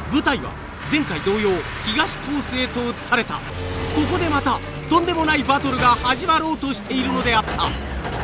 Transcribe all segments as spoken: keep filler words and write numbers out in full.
舞台は前回同様東コースへと移された。ここでまたとんでもないバトルが始まろうとしているのであった。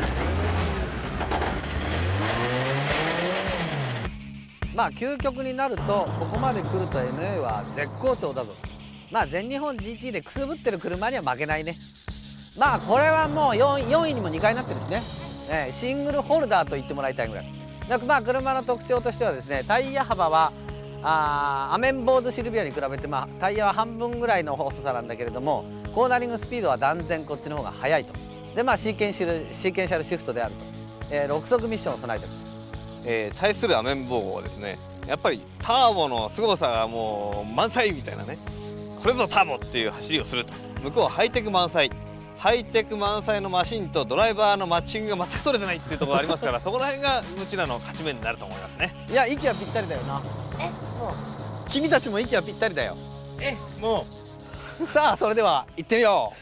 まあ究極になるとここまで来ると エヌエー は絶好調だぞ。まあ全日本 ジーティー でくすぶってる車には負けないね。まあこれはもう よん, よんいにもにかいなってるしね、えー、シングルホルダーと言ってもらいたいぐらい。だからまあ車の特徴としてはですね、タイヤ幅はあアメンボーズシルビアに比べて、まあ、タイヤは半分ぐらいの細さなんだけれども、コーナリングスピードは断然こっちの方が速いと。でまあシーケンシャルシーケンシャルシフトであると、えー、ろく速ミッションを備えてる。 えー、対するアメンボーゴはですね、やっぱりターボの凄さがもう満載みたいなね、これぞターボっていう走りをすると。向こうはハイテク満載、ハイテク満載のマシンとドライバーのマッチングが全く取れてないっていうところがありますからそこら辺がうちらの勝ち目になると思いますね。 いや息はぴったりだよな。えもう君たちも息はぴったりだよ。 えもうさあそれでは行ってみよう。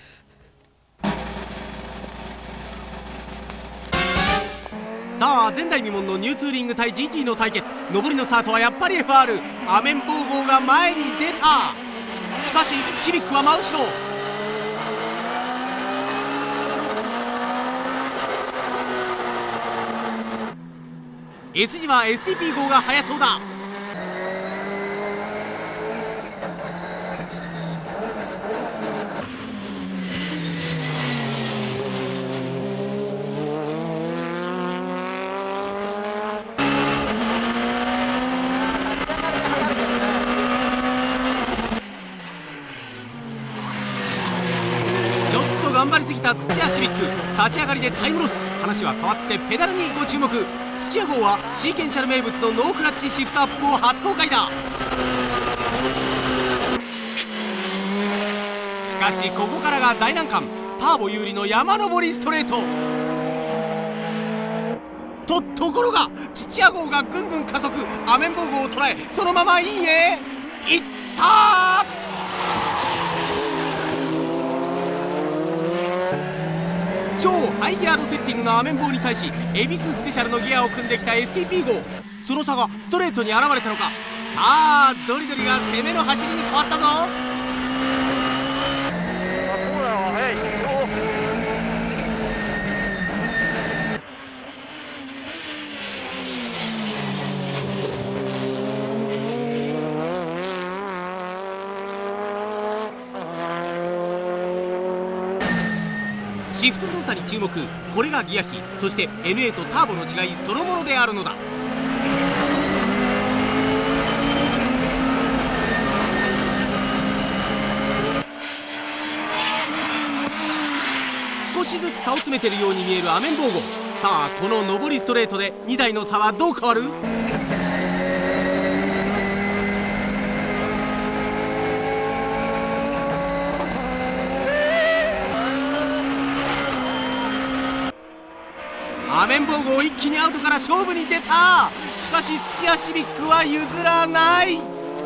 さあ前代未聞のニューツーリング対 ジーティー の対決。上りのスタートはやっぱり エフアール。 アメンボー号が前に出た。しかしシビックは真後ろ。S 字は エスティーピー 号が速そうだ。ちょっと頑張りすぎた土屋シビック、立ち上がりでタイムロス。話は変わってペダルにご注目。土屋号はシーケンシャル名物のノークラッチシフトアップを初公開だ。しかしここからが大難関。ターボ有利の山登りストレートとところが土屋号がぐんぐん加速。アメンボー号を捉えそのままいいえいったー。超ハイギアードセッティングのアメンボウに対し恵比寿スペシャルのギアを組んできた エスティーピー 号。その差がストレートに現れたのか。さあドリドリが攻めの走りに変わったぞ。シフト操作に注目。これがギア比、そして エヌエー とターボの違いそのものであるのだ。少しずつ差を詰めているように見えるアメンボー号。さあこの上りストレートでにだいの差はどう変わる？アメンボー号一気にアウトから勝負に出た。しかし土屋シビックは譲らない。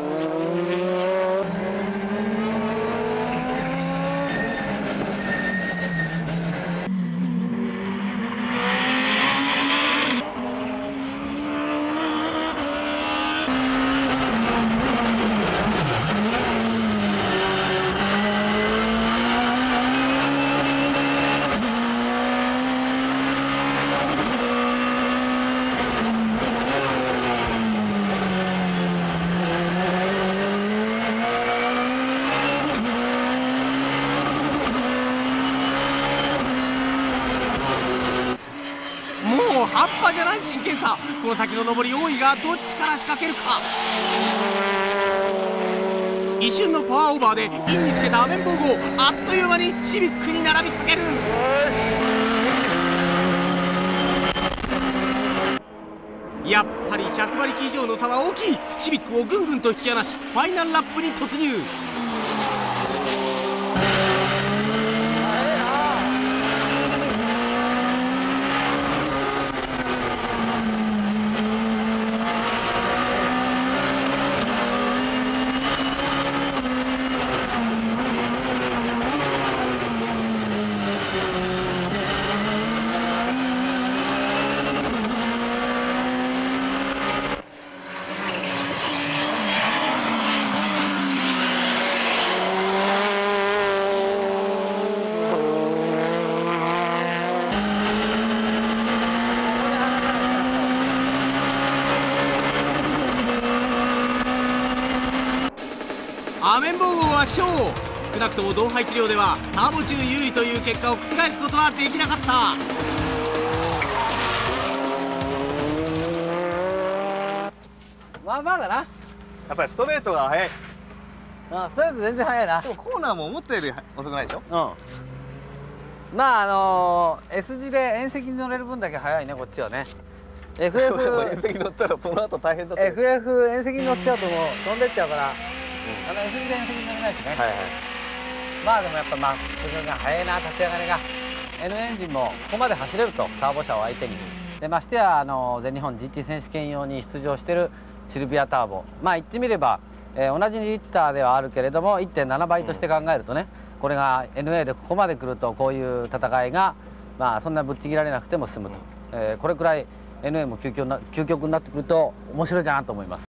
半端じゃない真剣さ。この先の上り大井がどっちから仕掛けるか。一瞬のパワーオーバーでインにつけたアメンボー号、あっという間にシビックに並びかける。やっぱりひゃくばりき以上の差は大きい。シビックをぐんぐんと引き離しファイナルラップに突入。 アメンボー号は勝少なくとも同排気量ではターボ中有利という結果を覆すことはできなかった。 まあまあだな。 やっぱりストレートが速い。 うん、ストレート全然速いな。 でもコーナーも思ったより遅くないでしょ。 うん。まああのー、S 字で縁石に乗れる分だけ速いねこっちはね。エフエフ縁石乗ったらその後大変だった。 エフエフ 縁石に乗っちゃうともう飛んでっちゃうから、うん、あの S 字で縁石に乗れないしね。はいはい。まあでもやっぱまっすぐが速いな、立ち上がりが。N エンジンもここまで走れるとターボ車を相手に。でましてやあの全日本 ジーティー 選手権用に出場しているシルビアターボ、まあ言ってみれば、えー、同じにリッターではあるけれども いってんなな 倍として考えるとね、うん、これが エヌエー でここまで来るとこういう戦いがまあそんなぶっちぎられなくても済むと、えー、これくらい エヌエー も究極な究極になってくると面白いかなと思います。